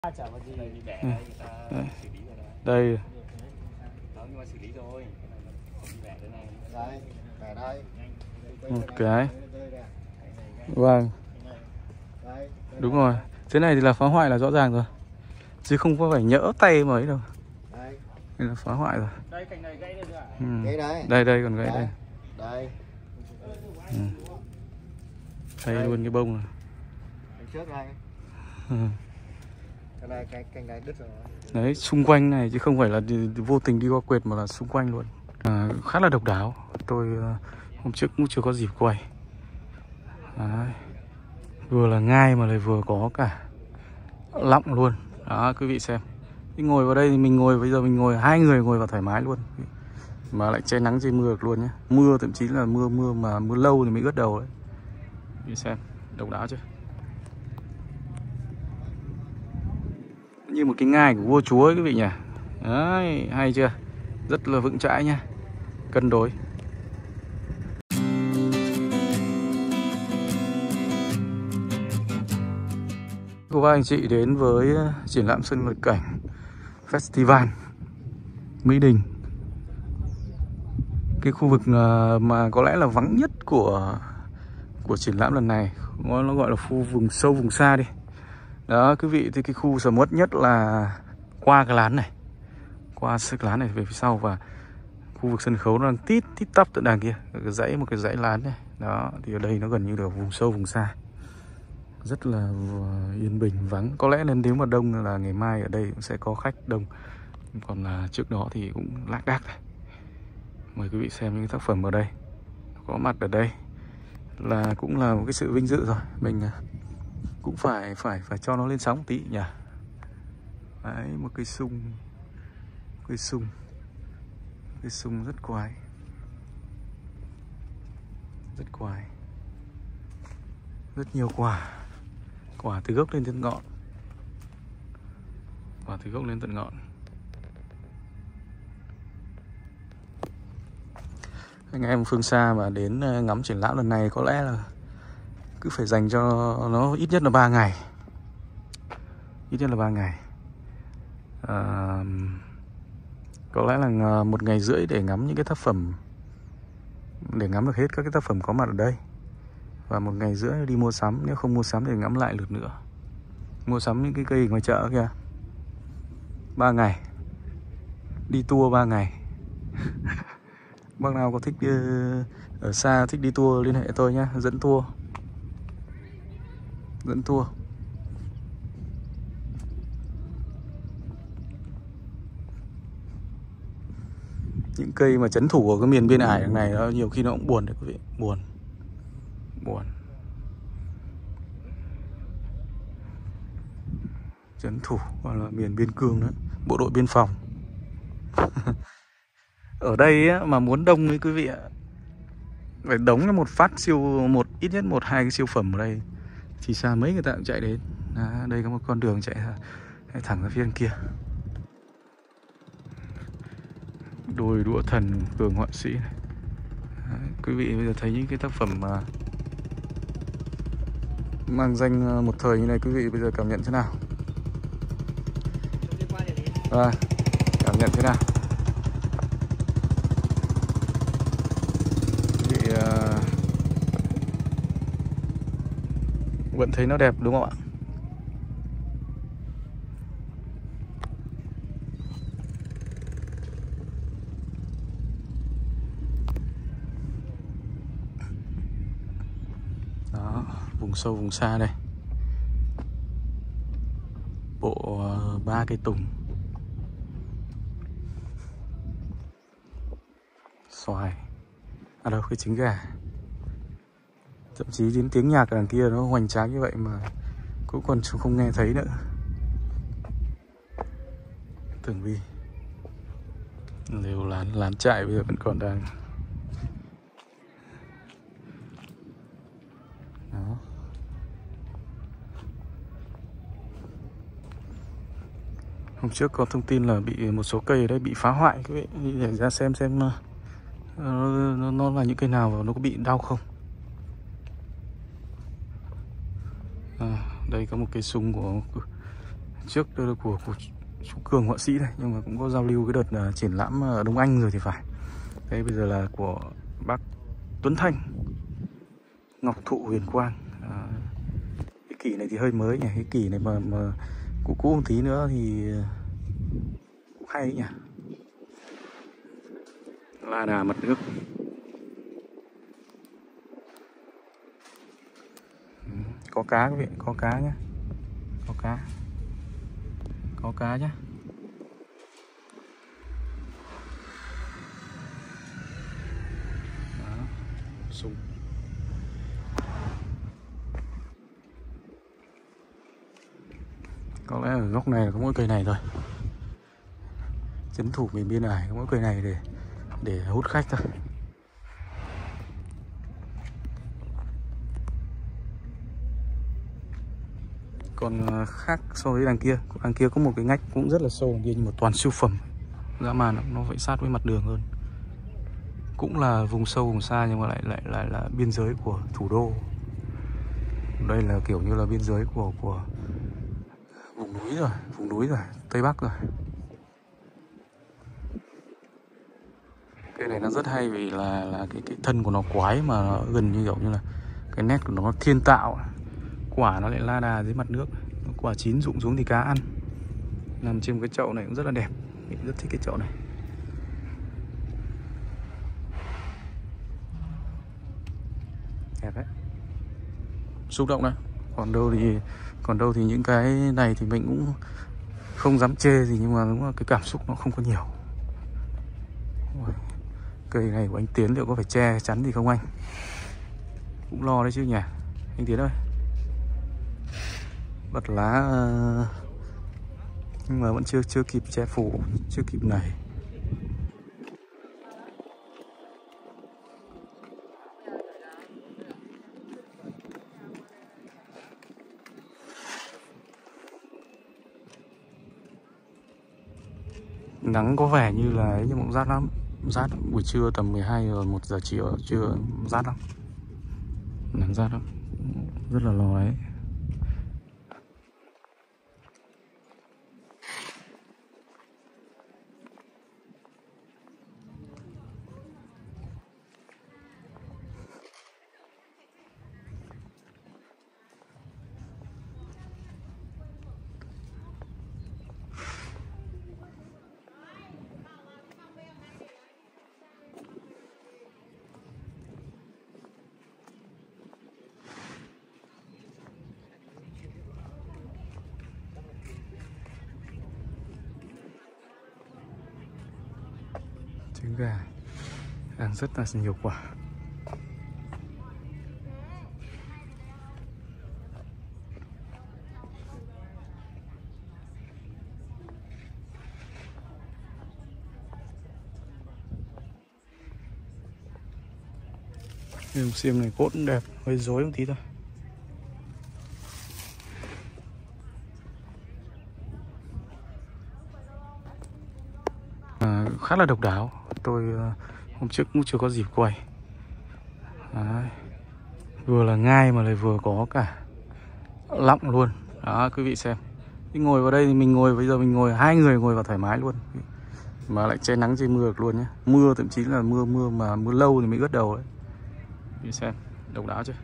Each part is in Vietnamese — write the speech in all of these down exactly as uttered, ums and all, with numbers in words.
Đây. Một cái. Vâng. Đúng rồi. Thế này thì là phá hoại là rõ ràng rồi. Chứ không có phải nhỡ tay mà ấy đâu. Đây là phá hoại rồi. Đây cành này gãy rồi. Ừ. Đây đây còn gãy đây. Đây. Ừ. Đây luôn cái bông này. Trước đây. Ừ. Cái này cái cành này đứt rồi. Đấy, xung quanh này chứ không phải là đi, vô tình đi qua quệt mà là xung quanh luôn. À, khá là độc đáo. Tôi hôm trước cũng chưa có dịp quay. Đấy. Vừa là ngai mà lại vừa có cả lọng luôn. Đó, quý vị xem. Thì ngồi vào đây thì mình ngồi, bây giờ mình ngồi hai người ngồi vào thoải mái luôn. Mà lại che nắng che mưa được luôn nhé. Mưa thậm chí là mưa mưa mà mưa lâu thì mới ướt đầu đấy. Quý vị xem, độc đáo chưa? Như một cái ngai của vua chúa ấy quý vị nhỉ. Đấy, hay chưa? Rất là vững chãi nha. Cân đối. Cô bác anh chị đến với triển lãm sân vật cảnh Festival Mỹ Đình. Cái khu vực mà có lẽ là vắng nhất của của triển lãm lần này, nó gọi là khu vùng sâu vùng xa đi. Đó quý vị, thì cái khu sầm uất nhất là qua cái lán này, qua cái lán này về phía sau, và khu vực sân khấu nó đang tít tít tắp tận đằng kia, cái dãy một cái dãy lán này. Đó thì ở đây nó gần như là vùng sâu vùng xa, rất là yên bình vắng. Có lẽ nên nếu mà đông là ngày mai ở đây cũng sẽ có khách đông, còn là trước đó thì cũng lác đác này. Mời quý vị xem những tác phẩm ở đây. Có mặt ở đây là cũng là một cái sự vinh dự rồi. Mình cũng phải phải phải cho nó lên sóng một tí nhỉ. Đấy, một cây sung, cây sung, cây sung rất quái, rất quái, rất nhiều quả, quả từ gốc lên tận ngọn, quả từ gốc lên tận ngọn. Anh em phương xa mà đến ngắm triển lãm lần này có lẽ là cứ phải dành cho nó ít nhất là ba ngày, ít nhất là ba ngày. À, có lẽ là một ngày rưỡi để ngắm những cái tác phẩm, để ngắm được hết các cái tác phẩm có mặt ở đây, và một ngày rưỡi đi mua sắm, nếu không mua sắm thì ngắm lại lượt nữa, mua sắm những cái cây ngoài chợ kìa. Ba ngày đi tour ba ngày. Bác nào có thích đi, ở xa thích đi tour liên hệ tôi nhé, dẫn tour, dẫn tour. Những cây mà trấn thủ ở cái miền biên ải này nó nhiều khi nó cũng buồn đấy quý vị, buồn, buồn. Trấn thủ hoặc là miền biên cương đó, bộ đội biên phòng. Ở đây á, mà muốn đông ấy quý vị ạ, phải đóng một phát siêu, một ít nhất một hai cái siêu phẩm ở đây thì xa mấy người ta cũng chạy đến. À, đây có một con đường chạy thẳng ra phía bên kia. Đôi đũa thần Cường họa sĩ này. Đấy, quý vị bây giờ thấy những cái tác phẩm mà mang danh một thời như này, quý vị bây giờ cảm nhận thế nào? À, cảm nhận thế nào? Quý vị uh, vẫn thấy nó đẹp đúng không ạ? Đó, vùng sâu vùng xa đây. Bộ uh, ba cây tùng, xoài, à đâu cái trứng gà. Thậm chí đến tiếng nhạc ở đằng kia nó hoành tráng như vậy mà cũng còn không nghe thấy nữa. Tường vi, lều lán, lán trại bây giờ vẫn còn đang. Đó. Hôm trước có thông tin là bị một số cây ở đây bị phá hoại, quý vị để ra xem xem nó, nó, nó là những cây nào và nó có bị đau không. À, đây có một cây sung của trước của, của chú Cường họa sĩ đây, nhưng mà cũng có giao lưu cái đợt uh, triển lãm ở Đông Anh rồi thì phải. Đây bây giờ là của bác Tuấn Thanh, ngọc thụ huyền quang. À, cái kỷ này thì hơi mới nhỉ, cái kỷ này mà mà cũ cũ một tí nữa thì cũng hay đấy nhỉ. La đà mặt nước. Có cá quý vị, có cá nhé, có cá, có cá nhé. Đó, sung. Có lẽ ở góc này là có mỗi cây này thôi. Trấn thủ miền biên ải có mỗi cây này để để hút khách thôi. Còn khác so với đằng kia, đằng kia có một cái ngách cũng rất là sâu đằng kia, nhưng mà toàn siêu phẩm. Dã man nó phải sát với mặt đường hơn. Cũng là vùng sâu vùng xa nhưng mà lại lại lại là biên giới của thủ đô. Đây là kiểu như là biên giới của của vùng núi rồi, vùng núi rồi, Tây Bắc rồi. Cái này nó rất hay vì là là cái cái thân của nó quái mà nó gần như kiểu như là cái nét của nó thiên tạo. Quả nó lại la đà dưới mặt nước, quả chín rụng xuống thì cá ăn. Nằm trên một cái chậu này cũng rất là đẹp, mình rất thích cái chậu này. Đẹp đấy, xúc động đấy. Còn đâu thì còn đâu thì những cái này thì mình cũng không dám chê gì, nhưng mà đúng là cái cảm xúc nó không có nhiều. Cây này của anh Tiến liệu có phải che chắn gì không anh? Cũng lo đấy chứ nhỉ anh Tiến ơi. Bật lá nhưng mà vẫn chưa chưa kịp che phủ, chưa kịp nảy. Nắng có vẻ như là ấy nhưng mà cũng rát lắm. Rát buổi trưa tầm mười hai giờ một giờ chiều trưa rát lắm. Nắng rát lắm. Rất là lo đấy. Trứng gà đang rất là nhiều quả. Đường xiêm này cốt cũng đẹp, hơi rối một tí thôi. À, khá là độc đáo. Tôi uh, hôm trước cũng chưa có dịp quay. Đấy. Vừa là ngai mà lại vừa có cả lọng luôn. Đó quý vị xem. Đi ngồi vào đây thì mình ngồi, bây giờ mình ngồi hai người ngồi vào thoải mái luôn. Mà lại che nắng che mưa được luôn nhé. Mưa thậm chí là mưa mưa mà mưa lâu thì mới ướt đầu đấy. Đi xem, độc đáo chưa?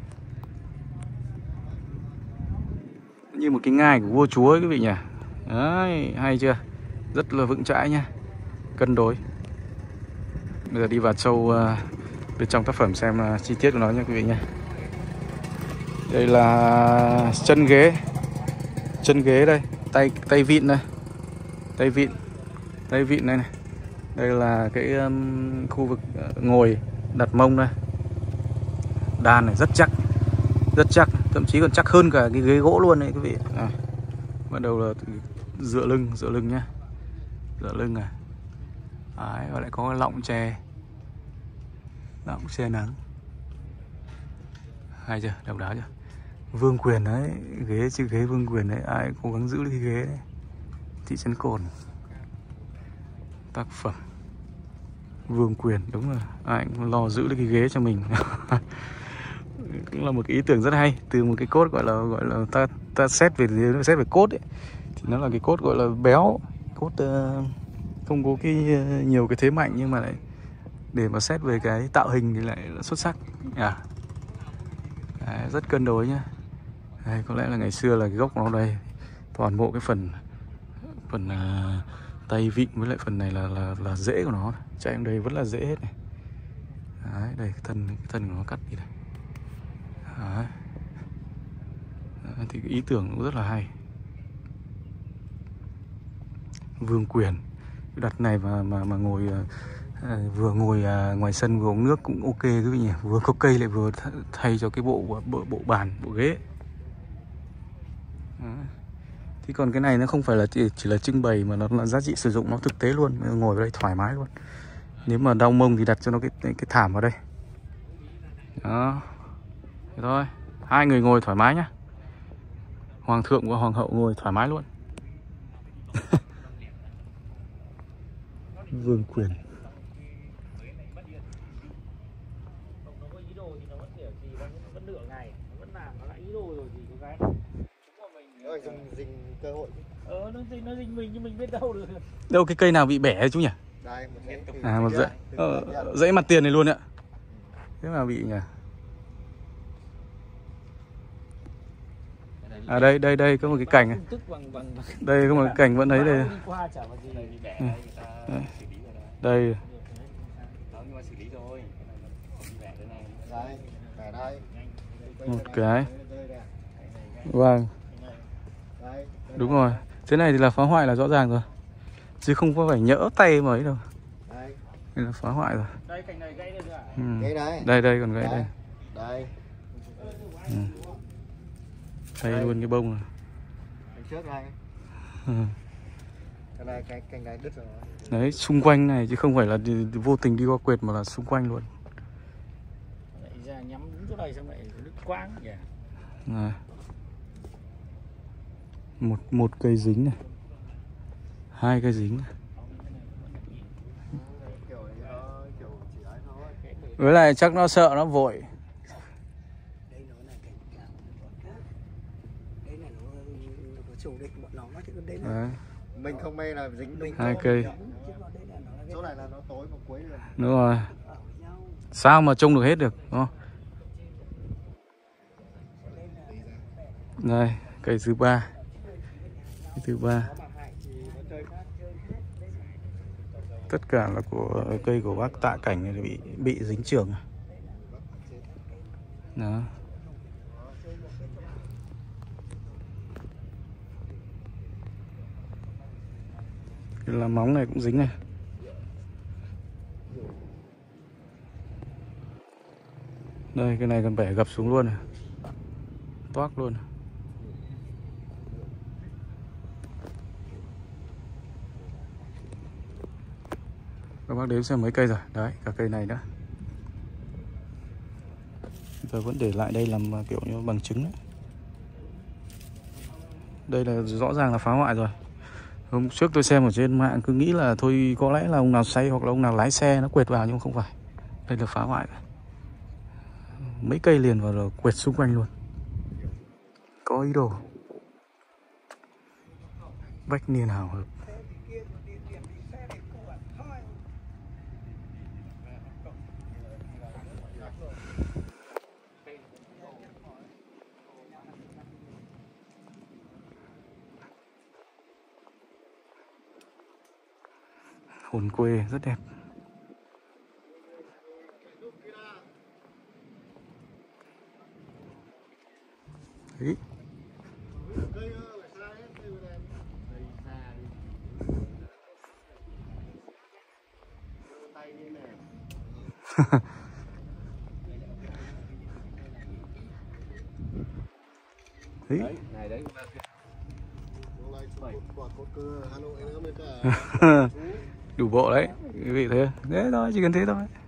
Như một cái ngai của vua chúa ấy quý vị nhỉ. Đấy, hay chưa? Rất là vững chãi nha, cân đối. Bây giờ đi vào sâu uh, bên trong tác phẩm xem uh, chi tiết của nó nha quý vị nha. Đây là chân ghế, chân ghế đây, tay tay vịn đây, tay vịn, tay vịn đây này. Đây là cái um, khu vực uh, ngồi đặt mông đây. Đàn này rất chắc, rất chắc, thậm chí còn chắc hơn cả cái ghế gỗ luôn đấy quý vị. À, bắt đầu là dựa lưng, dựa lưng nhá, dựa lưng à. Đấy, và lại có cái lọng che, lọng che nắng. Hay chưa, độc đáo chưa? Vương quyền đấy, ghế chứ ghế vương quyền đấy, ai cố gắng giữ được cái ghế đấy. Thị trấn Cồn. Tác phẩm vương quyền, đúng rồi, ai cũng lo giữ được cái ghế cho mình. Cũng là một cái ý tưởng rất hay, từ một cái cốt gọi là gọi là ta ta xét về xét về cốt ấy, thì nó là cái cốt gọi là béo, cốt uh, không có cái uh, nhiều cái thế mạnh, nhưng mà lại để mà xét về cái tạo hình thì lại là xuất sắc. À, đấy, rất cân đối nhá. Đây, có lẽ là ngày xưa là cái gốc của nó đây, toàn bộ cái phần phần uh, tay vịn với lại phần này là là là rễ của nó, chạy em đây vẫn là rễ hết này. Đấy, đây cái thân cái thân của nó cắt đi đây. Đấy. Đấy, thì cái ý tưởng cũng rất là hay. Vương quyền đặt này mà mà mà ngồi à, vừa ngồi à, ngoài sân vừa uống nước cũng ok quý vị nhỉ, vừa có cây lại vừa thay cho cái bộ bộ, bộ bàn bộ ghế. Đấy. Thì còn cái này nó không phải là chỉ, chỉ là trưng bày mà nó là giá trị sử dụng, nó thực tế luôn, ngồi vào đây thoải mái luôn. Nếu mà đau mông thì đặt cho nó cái cái thảm vào đây. Đó. Thế thôi, hai người ngồi thoải mái nhá. Hoàng thượng và hoàng hậu ngồi thoải mái luôn. Vương quyền. Cơ hội. Ờ, nó dình, nó dình mình nhưng mình biết đâu được. Đâu cái cây nào bị bẻ chú nhỉ? Đây, một dãy. À, một dãy. Ờ, dãy mặt tiền này luôn ạ. Thế mà bị nhỉ? À đây, đây, đây có một cái cành này. Đây có một cái cành vẫn thấy đây. Đây. Một cái. Vâng. Đúng rồi. Thế này thì là phá hoại là rõ ràng rồi. Chứ không có phải nhỡ tay mà ấy đâu. Đây là phá hoại rồi. Đây cành này gãy được à? Ừ. đây. Đây đây còn gãy đây. Đây. Ừ. Đây, đây luôn cái bông này. Cành trước đây. Ừ. Cái này cái cành này đứt rồi. Đấy, xung quanh này chứ không phải là đi, vô tình đi qua quệt mà là xung quanh luôn. Lại ra nhắm đúng chỗ đây xong lại đứt quãng nhỉ. Này. Một một cây dính này. Hai cây dính này. Với lại chắc nó sợ nó vội. Đấy. Mình không mê là dính mình. Hai cây. Chỗ này là nó tối mà cuối rồi. Đúng rồi. Sao mà trông được hết được, đúng không? Đây, cây thứ ba. Cây thứ ba. Tất cả là của cây của bác Tạ Cảnh này bị bị dính chưởng. Đó. Cái lá móng này cũng dính này. Đây, cái này còn bẻ gập xuống luôn này. Toác luôn. Các bác đếm xem mấy cây rồi. Đấy, cả cây này nữa. Giờ vẫn để lại đây làm kiểu như bằng chứng đấy. Đây là rõ ràng là phá hoại rồi. Hôm trước tôi xem ở trên mạng cứ nghĩ là thôi có lẽ là ông nào say hoặc là ông nào lái xe nó quệt vào, nhưng không phải. Đây là phá hoại rồi. Mấy cây liền vào rồi quệt xung quanh luôn. Có ý đồ. Bách niên hào hợp. Hồn quê rất đẹp. Đấy. Đấy. Này đấy. Đủ bộ đấy, quý vị thấy. Thế thôi, chỉ cần thế thôi.